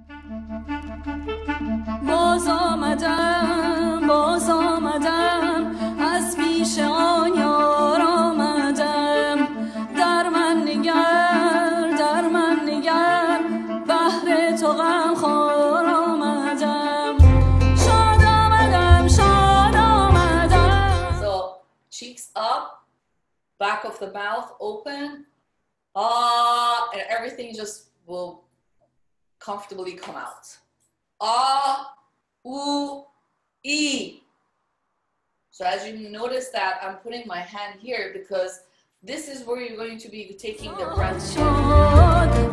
باز آمدم از پیش آن یار آمدم در من نگر بهر تو غم خوار آمدم شاد آمدم So cheeks up, back of the mouth open, and everything just will comfortably come out. U, E. So as you notice that I'm putting my hand here because this is where you're going to be taking the breath.